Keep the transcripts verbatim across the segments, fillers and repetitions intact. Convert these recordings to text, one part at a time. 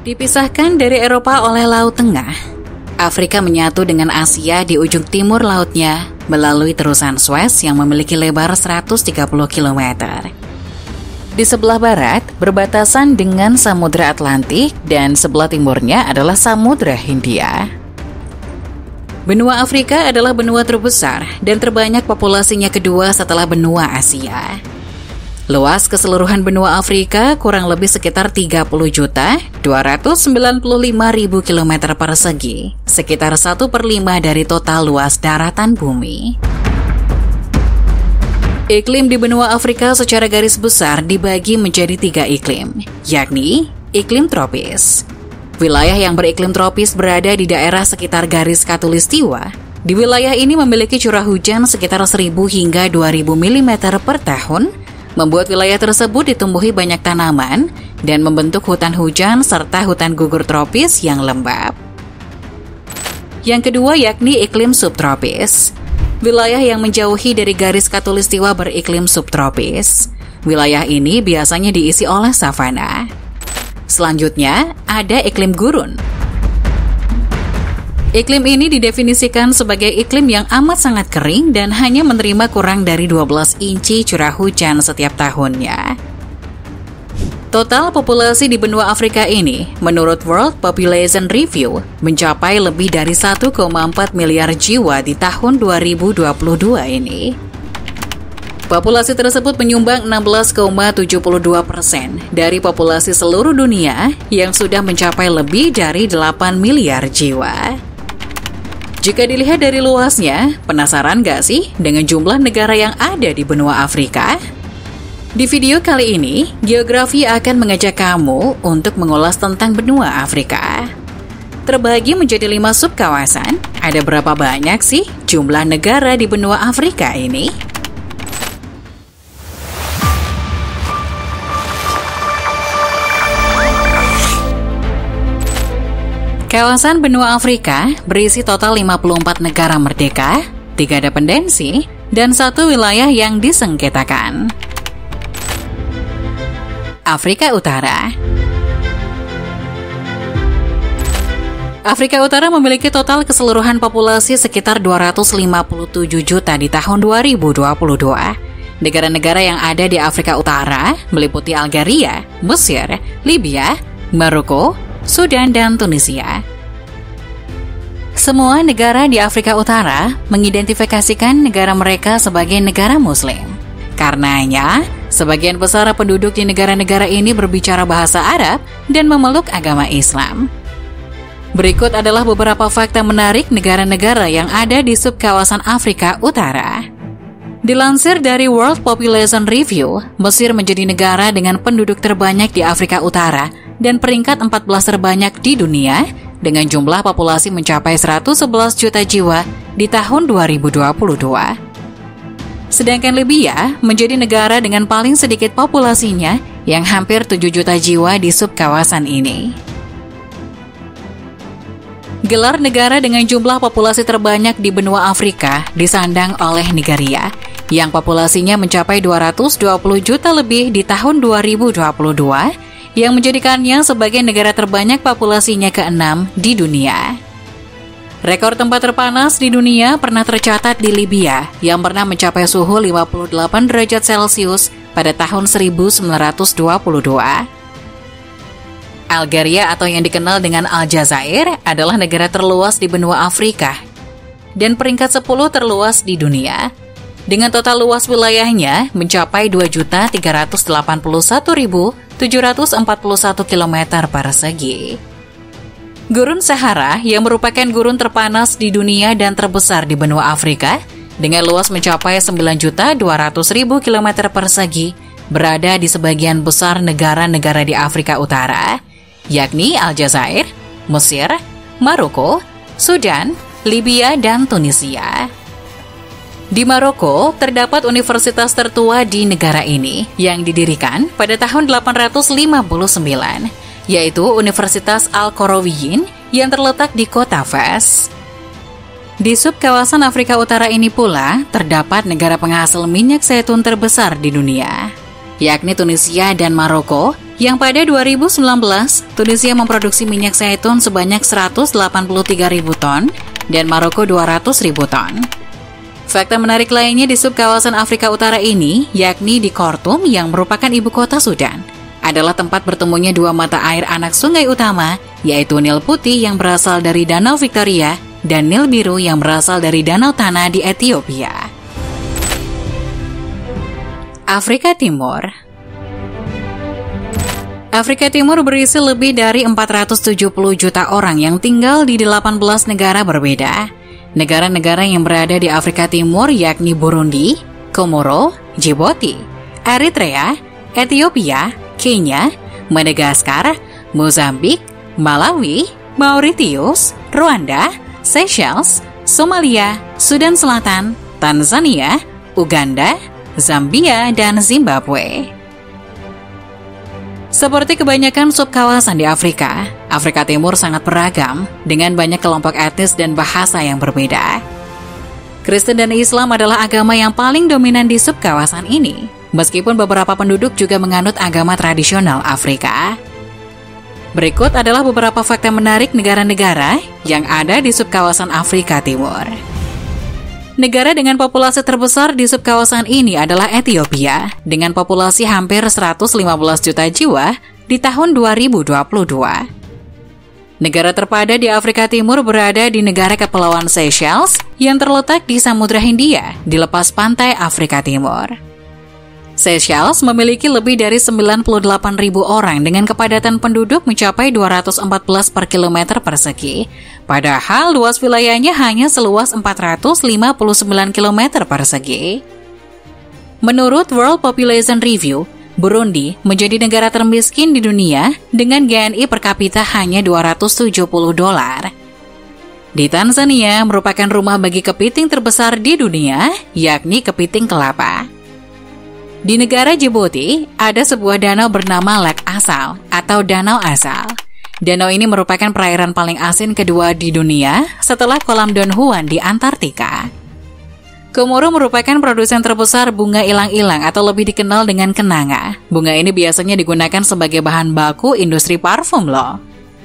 Dipisahkan dari Eropa oleh Laut Tengah, Afrika menyatu dengan Asia di ujung timur lautnya melalui terusan Suez yang memiliki lebar seratus tiga puluh kilometer. Di sebelah barat berbatasan dengan Samudra Atlantik dan sebelah timurnya adalah Samudra Hindia. Benua Afrika adalah benua terbesar dan terbanyak populasinya kedua setelah benua Asia. Luas keseluruhan benua Afrika kurang lebih sekitar tiga puluh juta dua ratus sembilan puluh lima ribu kilometer persegi, sekitar satu per lima dari total luas daratan bumi. Iklim di benua Afrika secara garis besar dibagi menjadi tiga iklim, yakni iklim tropis. Wilayah yang beriklim tropis berada di daerah sekitar garis khatulistiwa. Di wilayah ini memiliki curah hujan sekitar seribu hingga dua ribu milimeter per tahun, membuat wilayah tersebut ditumbuhi banyak tanaman dan membentuk hutan hujan serta hutan gugur tropis yang lembab. Yang kedua yakni iklim subtropis. Wilayah yang menjauhi dari garis khatulistiwa beriklim subtropis. Wilayah ini biasanya diisi oleh savana. Selanjutnya, ada iklim gurun. Iklim ini didefinisikan sebagai iklim yang amat sangat kering dan hanya menerima kurang dari dua belas inci curah hujan setiap tahunnya. Total populasi di benua Afrika ini, menurut World Population Review, mencapai lebih dari satu koma empat miliar jiwa di tahun dua ribu dua puluh dua ini. Populasi tersebut menyumbang enam belas koma tujuh dua persen dari populasi seluruh dunia yang sudah mencapai lebih dari delapan miliar jiwa. Jika dilihat dari luasnya, penasaran gak sih dengan jumlah negara yang ada di benua Afrika? Di video kali ini, Geografi akan mengajak kamu untuk mengulas tentang benua Afrika. Terbagi menjadi lima subkawasan, ada berapa banyak sih jumlah negara di benua Afrika ini? Kawasan benua Afrika berisi total lima puluh empat negara merdeka, tiga dependensi, dan satu wilayah yang disengketakan. Afrika Utara. Afrika Utara memiliki total keseluruhan populasi sekitar dua ratus lima puluh tujuh juta di tahun dua ribu dua puluh dua. Negara-negara yang ada di Afrika Utara meliputi Algeria, Mesir, Libya, Maroko, Sudan, dan Tunisia. Semua negara di Afrika Utara mengidentifikasikan negara mereka sebagai negara Muslim. Karenanya, sebagian besar penduduk di negara-negara ini berbicara bahasa Arab dan memeluk agama Islam. Berikut adalah beberapa fakta menarik negara-negara yang ada di subkawasan Afrika Utara. Dilansir dari World Population Review, Mesir menjadi negara dengan penduduk terbanyak di Afrika Utara dan peringkat empat belas terbanyak di dunia dengan jumlah populasi mencapai seratus sebelas juta jiwa di tahun dua ribu dua puluh dua. Sedangkan Libya menjadi negara dengan paling sedikit populasinya yang hampir tujuh juta jiwa di subkawasan ini. Gelar negara dengan jumlah populasi terbanyak di benua Afrika disandang oleh Nigeria, yang populasinya mencapai dua ratus dua puluh juta lebih di tahun dua ribu dua puluh dua, yang menjadikannya sebagai negara terbanyak populasinya keenam di dunia. Rekor tempat terpanas di dunia pernah tercatat di Libya, yang pernah mencapai suhu lima puluh delapan derajat Celcius pada tahun seribu sembilan ratus dua puluh dua. Algeria atau yang dikenal dengan Aljazair adalah negara terluas di benua Afrika dan peringkat sepuluh terluas di dunia, dengan total luas wilayahnya mencapai dua juta tiga ratus delapan puluh satu ribu tujuh ratus empat puluh satu kilometer persegi. Gurun Sahara yang merupakan gurun terpanas di dunia dan terbesar di benua Afrika dengan luas mencapai sembilan juta dua ratus ribu kilometer persegi berada di sebagian besar negara-negara di Afrika Utara, yakni Aljazair, Mesir, Maroko, Sudan, Libya, dan Tunisia. Di Maroko, terdapat universitas tertua di negara ini yang didirikan pada tahun delapan ratus lima puluh sembilan, yaitu Universitas Al-Qarawiyyin yang terletak di kota Fes. Di subkawasan Afrika Utara ini pula, terdapat negara penghasil minyak zaitun terbesar di dunia, yakni Tunisia dan Maroko, yang pada dua ribu sembilan belas, Tunisia memproduksi minyak zaitun sebanyak seratus delapan puluh tiga ribu ton dan Maroko dua ratus ribu ton. Fakta menarik lainnya di subkawasan Afrika Utara ini, yakni di Khartoum yang merupakan ibu kota Sudan, adalah tempat bertemunya dua mata air anak sungai utama, yaitu Nil Putih yang berasal dari Danau Victoria dan Nil Biru yang berasal dari Danau Tana di Ethiopia. Afrika Timur. Afrika Timur berisi lebih dari empat ratus tujuh puluh juta orang yang tinggal di delapan belas negara berbeda. Negara-negara yang berada di Afrika Timur yakni Burundi, Komoro, Djibouti, Eritrea, Ethiopia, Kenya, Madagaskar, Mozambik, Malawi, Mauritius, Rwanda, Seychelles, Somalia, Sudan Selatan, Tanzania, Uganda, Zambia, dan Zimbabwe. Seperti kebanyakan subkawasan di Afrika, Afrika Timur sangat beragam dengan banyak kelompok etnis dan bahasa yang berbeda. Kristen dan Islam adalah agama yang paling dominan di subkawasan ini, meskipun beberapa penduduk juga menganut agama tradisional Afrika. Berikut adalah beberapa fakta menarik negara-negara yang ada di subkawasan Afrika Timur. Negara dengan populasi terbesar di subkawasan ini adalah Ethiopia, dengan populasi hampir seratus lima belas juta jiwa di tahun dua ribu dua puluh dua. Negara terpadat di Afrika Timur berada di negara kepulauan Seychelles yang terletak di Samudra Hindia di lepas pantai Afrika Timur. Seychelles memiliki lebih dari sembilan puluh delapan ribu orang dengan kepadatan penduduk mencapai dua ratus empat belas per kilometer persegi, padahal luas wilayahnya hanya seluas empat ratus lima puluh sembilan kilometer persegi. Menurut World Population Review, Burundi menjadi negara termiskin di dunia dengan G N I per kapita hanya dua ratus tujuh puluh dolar. Di Tanzania merupakan rumah bagi kepiting terbesar di dunia, yakni kepiting kelapa. Di negara Djibouti, ada sebuah danau bernama Lake Asal atau Danau Asal. Danau ini merupakan perairan paling asin kedua di dunia setelah kolam Don Juan di Antartika. Komoro merupakan produsen terbesar bunga ilang-ilang atau lebih dikenal dengan kenanga. Bunga ini biasanya digunakan sebagai bahan baku industri parfum loh.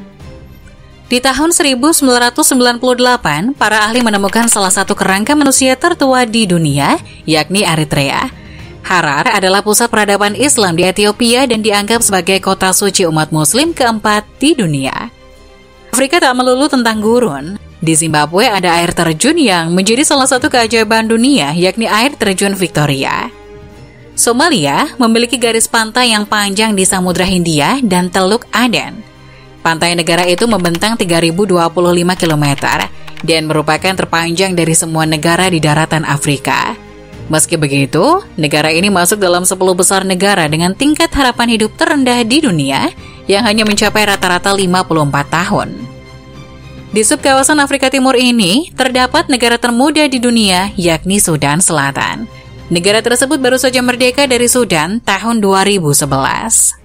Di tahun seribu sembilan ratus sembilan puluh delapan, para ahli menemukan salah satu kerangka manusia tertua di dunia, yakni Eritrea. Harar adalah pusat peradaban Islam di Ethiopia dan dianggap sebagai kota suci umat muslim keempat di dunia. Afrika tak melulu tentang gurun. Di Zimbabwe ada air terjun yang menjadi salah satu keajaiban dunia, yakni air terjun Victoria. Somalia memiliki garis pantai yang panjang di Samudra Hindia dan Teluk Aden. Pantai negara itu membentang tiga ribu dua puluh lima kilometer dan merupakan terpanjang dari semua negara di daratan Afrika. Meski begitu, negara ini masuk dalam sepuluh besar negara dengan tingkat harapan hidup terendah di dunia yang hanya mencapai rata-rata lima puluh empat tahun. Di subkawasan Afrika Timur ini, terdapat negara termuda di dunia, yakni Sudan Selatan. Negara tersebut baru saja merdeka dari Sudan tahun dua ribu sebelas.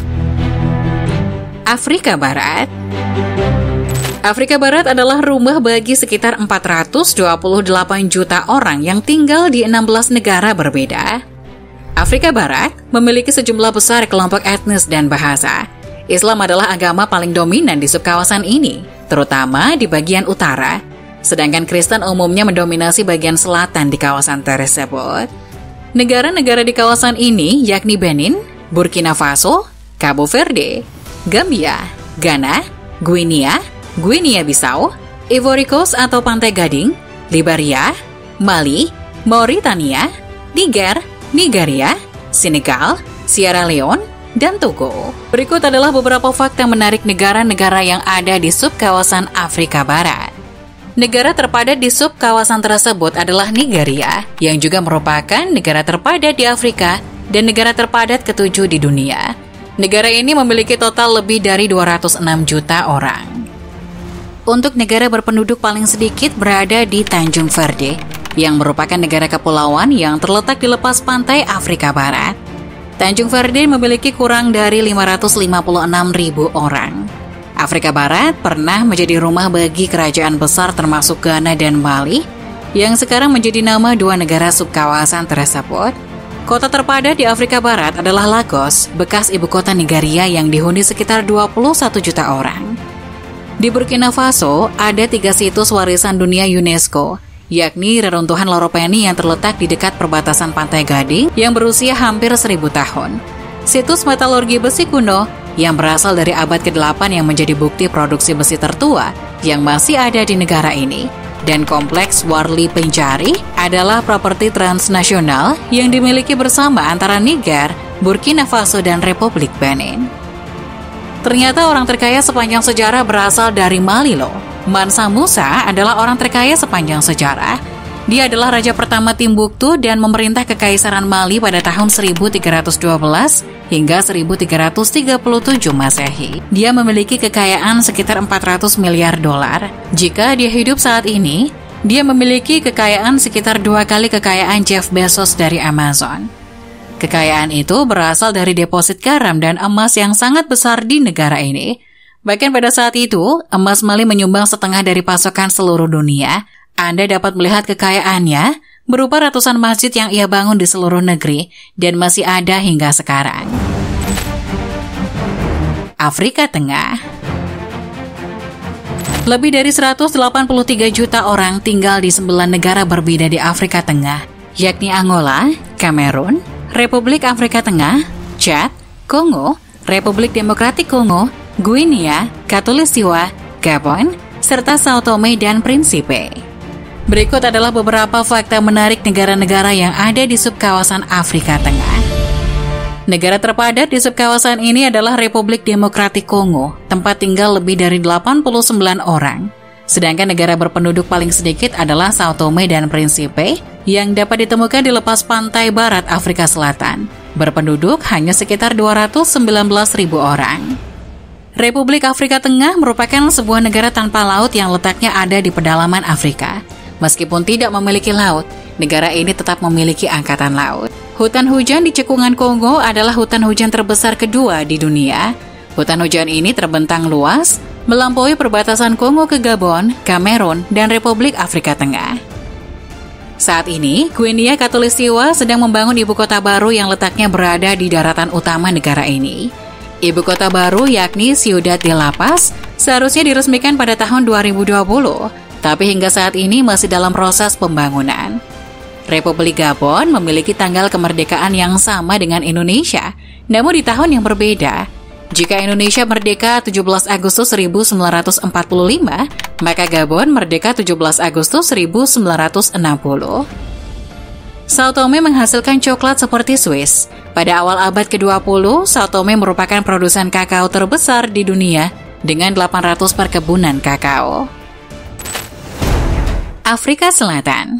Afrika Barat. Afrika Barat adalah rumah bagi sekitar empat ratus dua puluh delapan juta orang yang tinggal di enam belas negara berbeda. Afrika Barat memiliki sejumlah besar kelompok etnis dan bahasa. Islam adalah agama paling dominan di subkawasan ini, terutama di bagian utara, sedangkan Kristen umumnya mendominasi bagian selatan di kawasan tersebut. Negara-negara di kawasan ini yakni Benin, Burkina Faso, Cabo Verde, Gambia, Ghana, Guinea, Guinea-Bissau, Ivory Coast atau Pantai Gading, Liberia, Mali, Mauritania, Niger, Nigeria, Senegal, Sierra Leone, dan Togo. Berikut adalah beberapa fakta menarik negara-negara yang ada di subkawasan Afrika Barat. Negara terpadat di subkawasan tersebut adalah Nigeria, yang juga merupakan negara terpadat di Afrika dan negara terpadat ketujuh di dunia. Negara ini memiliki total lebih dari dua ratus enam juta orang. Untuk negara berpenduduk paling sedikit berada di Tanjung Verde, yang merupakan negara kepulauan yang terletak di lepas pantai Afrika Barat. Tanjung Verde memiliki kurang dari lima ratus lima puluh enam ribu orang. Afrika Barat pernah menjadi rumah bagi kerajaan besar termasuk Ghana dan Mali, yang sekarang menjadi nama dua negara subkawasan tersebut. Kota terpadat di Afrika Barat adalah Lagos, bekas ibu kota Nigeria yang dihuni sekitar dua puluh satu juta orang. Di Burkina Faso, ada tiga situs warisan dunia UNESCO, yakni reruntuhan Loropeni yang terletak di dekat perbatasan Pantai Gading yang berusia hampir seribu tahun. Situs metalurgi besi kuno yang berasal dari abad kedelapan yang menjadi bukti produksi besi tertua yang masih ada di negara ini. Dan kompleks Warli Pencari adalah properti transnasional yang dimiliki bersama antara Niger, Burkina Faso, dan Republik Benin. Ternyata orang terkaya sepanjang sejarah berasal dari Mali loh. Mansa Musa adalah orang terkaya sepanjang sejarah. Dia adalah raja pertama Timbuktu dan memerintah Kekaisaran Mali pada tahun seribu tiga ratus dua belas hingga seribu tiga ratus tiga puluh tujuh Masehi. Dia memiliki kekayaan sekitar empat ratus miliar dolar. Jika dia hidup saat ini, dia memiliki kekayaan sekitar dua kali kekayaan Jeff Bezos dari Amazon. Kekayaan itu berasal dari deposit garam dan emas yang sangat besar di negara ini. Bahkan pada saat itu, emas Mali menyumbang setengah dari pasokan seluruh dunia. Anda dapat melihat kekayaannya berupa ratusan masjid yang ia bangun di seluruh negeri dan masih ada hingga sekarang. Afrika Tengah. Lebih dari seratus delapan puluh tiga juta orang tinggal di sembilan negara berbeda di Afrika Tengah, yakni Angola, Kamerun, Republik Afrika Tengah, Chad, Kongo, Republik Demokratik Kongo, Guinea, Khatulistiwa, Gabon, serta Sao Tome dan Principe. Berikut adalah beberapa fakta menarik negara-negara yang ada di subkawasan Afrika Tengah. Negara terpadat di subkawasan ini adalah Republik Demokratik Kongo, tempat tinggal lebih dari delapan puluh sembilan orang. Sedangkan negara berpenduduk paling sedikit adalah Sao Tome dan Principe, yang dapat ditemukan di lepas pantai barat Afrika Selatan. Berpenduduk hanya sekitar dua ratus sembilan belas ribu orang. Republik Afrika Tengah merupakan sebuah negara tanpa laut yang letaknya ada di pedalaman Afrika. Meskipun tidak memiliki laut, negara ini tetap memiliki angkatan laut. Hutan hujan di cekungan Kongo adalah hutan hujan terbesar kedua di dunia. Hutan hujan ini terbentang luas, melampaui perbatasan Kongo ke Gabon, Kamerun, dan Republik Afrika Tengah. Saat ini, Guinea Khatulistiwa sedang membangun ibu kota baru yang letaknya berada di daratan utama negara ini. Ibu kota baru yakni Ciudad de La Paz seharusnya diresmikan pada tahun dua ribu dua puluh. Tapi hingga saat ini masih dalam proses pembangunan. Republik Gabon memiliki tanggal kemerdekaan yang sama dengan Indonesia, namun di tahun yang berbeda. Jika Indonesia merdeka tujuh belas Agustus seribu sembilan ratus empat puluh lima, maka Gabon merdeka tujuh belas Agustus seribu sembilan ratus enam puluh. Sao Tome menghasilkan coklat seperti Swiss. Pada awal abad ke dua puluh, Sao Tome merupakan produsen kakao terbesar di dunia dengan delapan ratus perkebunan kakao. Afrika Selatan.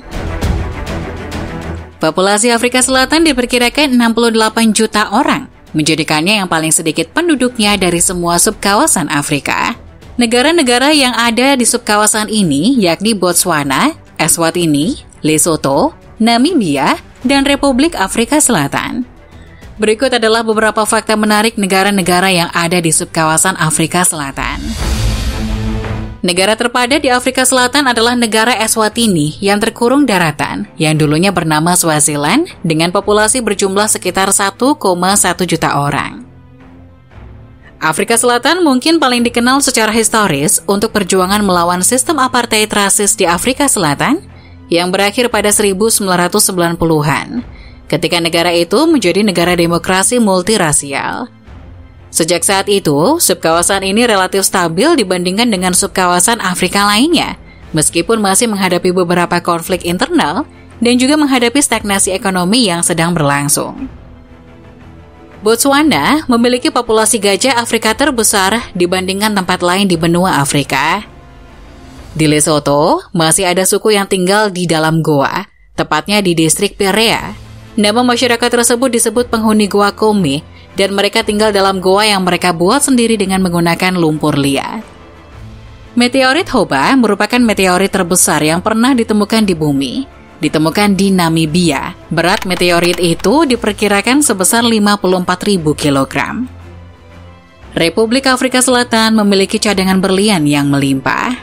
Populasi Afrika Selatan diperkirakan enam puluh delapan juta orang, menjadikannya yang paling sedikit penduduknya dari semua subkawasan Afrika. Negara-negara yang ada di subkawasan ini yakni Botswana, Eswatini, Lesotho, Namibia, dan Republik Afrika Selatan. Berikut adalah beberapa fakta menarik negara-negara yang ada di subkawasan Afrika Selatan. Negara terpadat di Afrika Selatan adalah negara Eswatini yang terkurung daratan, yang dulunya bernama Swaziland dengan populasi berjumlah sekitar satu koma satu juta orang. Afrika Selatan mungkin paling dikenal secara historis untuk perjuangan melawan sistem apartheid rasis di Afrika Selatan yang berakhir pada seribu sembilan ratus sembilan puluhan, ketika negara itu menjadi negara demokrasi multirasial. Sejak saat itu, subkawasan ini relatif stabil dibandingkan dengan subkawasan Afrika lainnya, meskipun masih menghadapi beberapa konflik internal dan juga menghadapi stagnasi ekonomi yang sedang berlangsung. Botswana memiliki populasi gajah Afrika terbesar dibandingkan tempat lain di benua Afrika. Di Lesotho, masih ada suku yang tinggal di dalam goa, tepatnya di distrik Perea. Nama masyarakat tersebut disebut penghuni goa Kome, dan mereka tinggal dalam goa yang mereka buat sendiri dengan menggunakan lumpur liat. Meteorit Hoba merupakan meteorit terbesar yang pernah ditemukan di bumi. Ditemukan di Namibia. Berat meteorit itu diperkirakan sebesar lima puluh empat ribu kilogram. Republik Afrika Selatan memiliki cadangan berlian yang melimpah.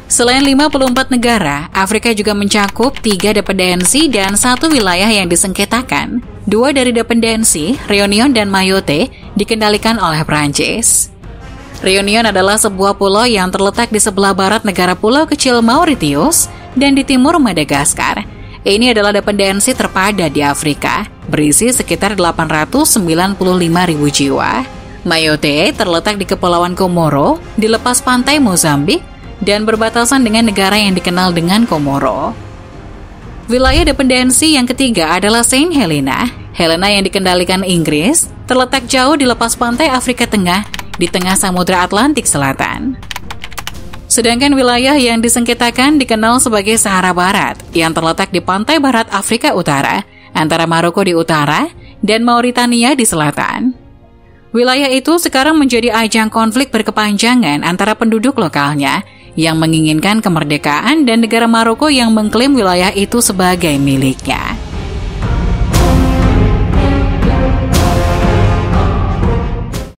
Selain lima puluh empat negara, Afrika juga mencakup tiga dependensi dan satu wilayah yang disengketakan. Dua dari dependensi, Réunion dan Mayotte, dikendalikan oleh Prancis. Réunion adalah sebuah pulau yang terletak di sebelah barat negara pulau kecil Mauritius dan di timur Madagaskar. Ini adalah dependensi terpadat di Afrika, berisi sekitar delapan ratus sembilan puluh lima ribu jiwa. Mayotte terletak di Kepulauan Komoro, di lepas pantai Mozambik, dan berbatasan dengan negara yang dikenal dengan Komoro. Wilayah dependensi yang ketiga adalah Saint Helena. Helena yang dikendalikan Inggris, terletak jauh di lepas pantai Afrika Tengah, di tengah Samudra Atlantik Selatan. Sedangkan wilayah yang disengketakan dikenal sebagai Sahara Barat, yang terletak di pantai barat Afrika Utara, antara Maroko di utara dan Mauritania di selatan. Wilayah itu sekarang menjadi ajang konflik berkepanjangan antara penduduk lokalnya yang menginginkan kemerdekaan dan negara Maroko yang mengklaim wilayah itu sebagai miliknya.